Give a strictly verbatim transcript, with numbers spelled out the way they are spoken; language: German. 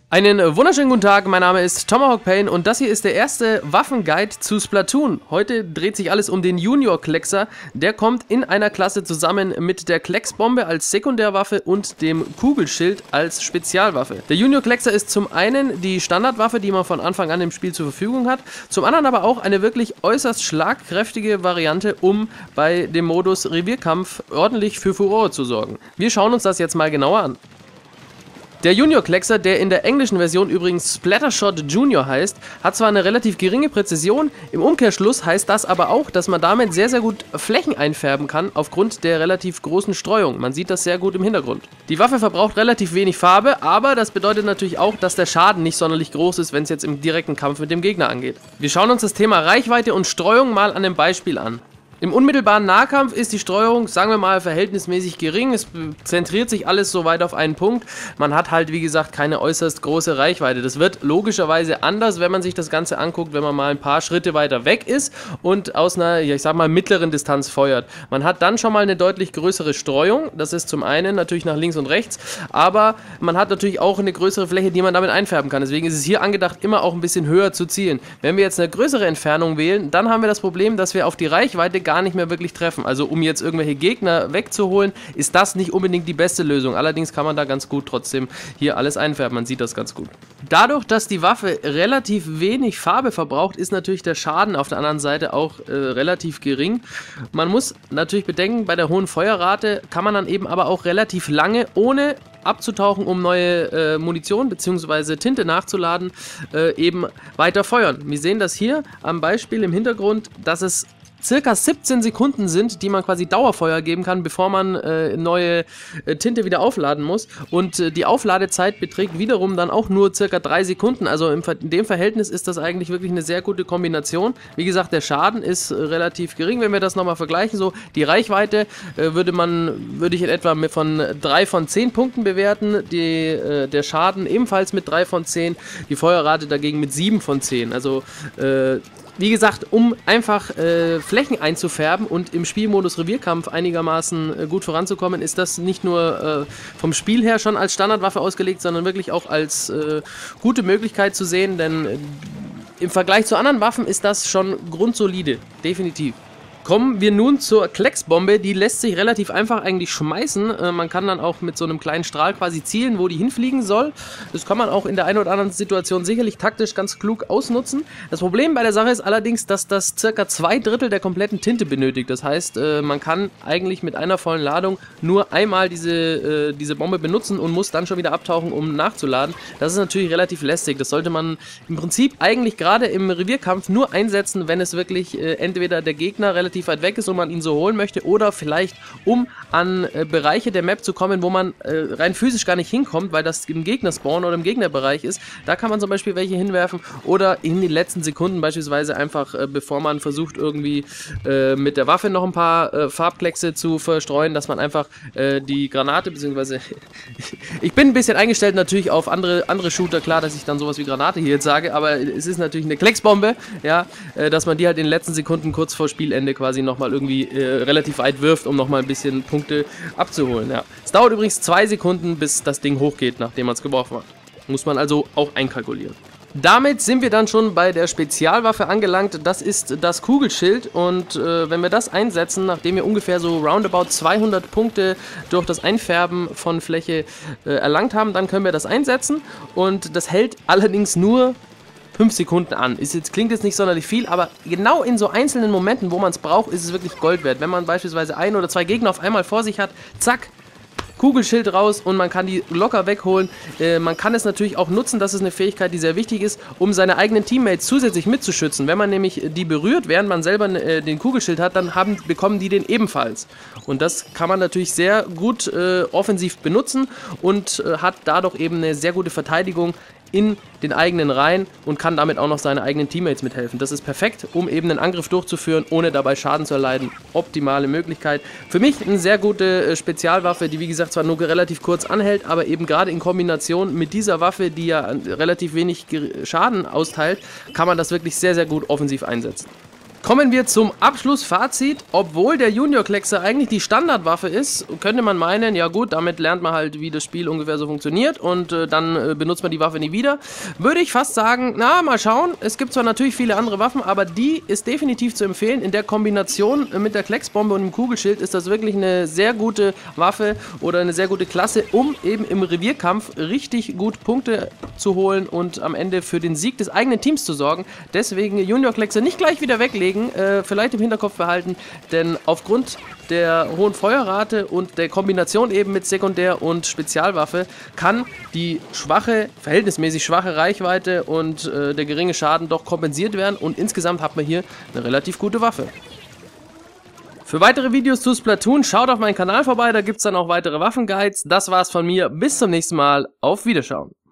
Einen wunderschönen guten Tag, mein Name ist Tomahawk Pain und das hier ist der erste Waffenguide zu Splatoon. Heute dreht sich alles um den Junior Kleckser. Der kommt in einer Klasse zusammen mit der Klecksbombe als Sekundärwaffe und dem Kugelschild als Spezialwaffe. Der Junior Kleckser ist zum einen die Standardwaffe, die man von Anfang an im Spiel zur Verfügung hat, zum anderen aber auch eine wirklich äußerst schlagkräftige Variante, um bei dem Modus Revierkampf ordentlich für Furore zu sorgen. Wir schauen uns das jetzt mal genauer an. Der Junior Kleckser, der in der englischen Version übrigens Splattershot Junior heißt, hat zwar eine relativ geringe Präzision, im Umkehrschluss heißt das aber auch, dass man damit sehr sehr gut Flächen einfärben kann, aufgrund der relativ großen Streuung. Man sieht das sehr gut im Hintergrund. Die Waffe verbraucht relativ wenig Farbe, aber das bedeutet natürlich auch, dass der Schaden nicht sonderlich groß ist, wenn es jetzt im direkten Kampf mit dem Gegner angeht. Wir schauen uns das Thema Reichweite und Streuung mal an dem Beispiel an. Im unmittelbaren Nahkampf ist die Streuung, sagen wir mal, verhältnismäßig gering. Es zentriert sich alles so weit auf einen Punkt. Man hat halt, wie gesagt, keine äußerst große Reichweite. Das wird logischerweise anders, wenn man sich das Ganze anguckt, wenn man mal ein paar Schritte weiter weg ist und aus einer, ja, ich sag mal, mittleren Distanz feuert. Man hat dann schon mal eine deutlich größere Streuung. Das ist zum einen natürlich nach links und rechts, aber man hat natürlich auch eine größere Fläche, die man damit einfärben kann. Deswegen ist es hier angedacht, immer auch ein bisschen höher zu zielen. Wenn wir jetzt eine größere Entfernung wählen, dann haben wir das Problem, dass wir auf die Reichweite gar nicht mehr wirklich treffen. Also um jetzt irgendwelche Gegner wegzuholen, ist das nicht unbedingt die beste Lösung. Allerdings kann man da ganz gut trotzdem hier alles einfärben. Man sieht das ganz gut. Dadurch, dass die Waffe relativ wenig Farbe verbraucht, ist natürlich der Schaden auf der anderen Seite auch äh, relativ gering. Man muss natürlich bedenken, bei der hohen Feuerrate kann man dann eben aber auch relativ lange, ohne abzutauchen, um neue äh, Munition bzw. Tinte nachzuladen, äh, eben weiter feuern. Wir sehen das hier am Beispiel im Hintergrund, dass es circa siebzehn Sekunden sind, die man quasi Dauerfeuer geben kann, bevor man äh, neue äh, Tinte wieder aufladen muss. Und äh, die Aufladezeit beträgt wiederum dann auch nur circa drei Sekunden. Also im, in dem Verhältnis ist das eigentlich wirklich eine sehr gute Kombination. Wie gesagt, der Schaden ist äh, relativ gering, wenn wir das nochmal vergleichen. So, die Reichweite äh, würde man, würde ich in etwa mit von drei von zehn Punkten bewerten. Die, äh, der Schaden ebenfalls mit drei von zehn. Die Feuerrate dagegen mit sieben von zehn. Also äh, wie gesagt, um einfach äh, Flächen einzufärben und im Spielmodus Revierkampf einigermaßen äh, gut voranzukommen, ist das nicht nur äh, vom Spiel her schon als Standardwaffe ausgelegt, sondern wirklich auch als äh, gute Möglichkeit zu sehen, denn äh, im Vergleich zu anderen Waffen ist das schon grundsolide, definitiv. Kommen wir nun zur Klecksbombe, die lässt sich relativ einfach eigentlich schmeißen. Äh, man kann dann auch mit so einem kleinen Strahl quasi zielen, wo die hinfliegen soll. Das kann man auch in der einen oder anderen Situation sicherlich taktisch ganz klug ausnutzen. Das Problem bei der Sache ist allerdings, dass das circa zwei Drittel der kompletten Tinte benötigt. Das heißt, äh, man kann eigentlich mit einer vollen Ladung nur einmal diese, äh, diese Bombe benutzen und muss dann schon wieder abtauchen, um nachzuladen. Das ist natürlich relativ lästig. Das sollte man im Prinzip eigentlich gerade im Revierkampf nur einsetzen, wenn es wirklich äh, entweder der Gegner relativ weit weg ist und man ihn so holen möchte oder vielleicht um an äh, Bereiche der Map zu kommen, wo man äh, rein physisch gar nicht hinkommt, weil das im Gegnerspawn oder im Gegnerbereich ist. Da kann man zum Beispiel welche hinwerfen oder in den letzten Sekunden beispielsweise einfach, äh, bevor man versucht irgendwie äh, mit der Waffe noch ein paar äh, Farbkleckse zu verstreuen, dass man einfach äh, die Granate beziehungsweise ich bin ein bisschen eingestellt natürlich auf andere, andere Shooter, klar, dass ich dann sowas wie Granate hier jetzt sage, aber es ist natürlich eine Klecksbombe, ja, äh, dass man die halt in den letzten Sekunden kurz vor Spielende quasi nochmal irgendwie äh, relativ weit wirft, um nochmal ein bisschen Punkte abzuholen. Ja. Es dauert übrigens zwei Sekunden, bis das Ding hochgeht, nachdem man es geworfen hat. Muss man also auch einkalkulieren. Damit sind wir dann schon bei der Spezialwaffe angelangt. Das ist das Kugelschild und äh, wenn wir das einsetzen, nachdem wir ungefähr so roundabout zweihundert Punkte durch das Einfärben von Fläche äh, erlangt haben, dann können wir das einsetzen und das hält allerdings nur fünf Sekunden an. Ist jetzt, klingt jetzt nicht sonderlich viel, aber genau in so einzelnen Momenten, wo man es braucht, ist es wirklich Gold wert. Wenn man beispielsweise ein oder zwei Gegner auf einmal vor sich hat, zack, Kugelschild raus und man kann die locker wegholen. Äh, man kann es natürlich auch nutzen, das ist eine Fähigkeit, die sehr wichtig ist, um seine eigenen Teammates zusätzlich mitzuschützen. Wenn man nämlich die berührt, während man selber äh, den Kugelschild hat, dann haben, bekommen die den ebenfalls. Und das kann man natürlich sehr gut äh, offensiv benutzen und äh, hat dadurch eben eine sehr gute Verteidigung in den eigenen Reihen und kann damit auch noch seine eigenen Teammates mithelfen. Das ist perfekt, um eben einen Angriff durchzuführen, ohne dabei Schaden zu erleiden. Optimale Möglichkeit. Für mich eine sehr gute äh, Spezialwaffe, die wie gesagt zwar nur relativ kurz anhält, aber eben gerade in Kombination mit dieser Waffe, die ja relativ wenig Schaden austeilt, kann man das wirklich sehr, sehr gut offensiv einsetzen. Kommen wir zum Abschlussfazit. Obwohl der Junior Kleckser eigentlich die Standardwaffe ist, könnte man meinen, ja gut, damit lernt man halt, wie das Spiel ungefähr so funktioniert und äh, dann äh, benutzt man die Waffe nie wieder. Würde ich fast sagen, na, mal schauen. Es gibt zwar natürlich viele andere Waffen, aber die ist definitiv zu empfehlen. In der Kombination mit der Klecksbombe und dem Kugelschild ist das wirklich eine sehr gute Waffe oder eine sehr gute Klasse, um eben im Revierkampf richtig gut Punkte zu holen und am Ende für den Sieg des eigenen Teams zu sorgen. Deswegen Junior Kleckser nicht gleich wieder weglegen. Äh, vielleicht im Hinterkopf behalten, denn aufgrund der hohen Feuerrate und der Kombination eben mit Sekundär- und Spezialwaffe kann die schwache, verhältnismäßig schwache Reichweite und äh, der geringe Schaden doch kompensiert werden und insgesamt hat man hier eine relativ gute Waffe. Für weitere Videos zu Splatoon schaut auf meinen Kanal vorbei, da gibt es dann auch weitere Waffenguides. Das war's von mir, bis zum nächsten Mal, auf Wiederschauen.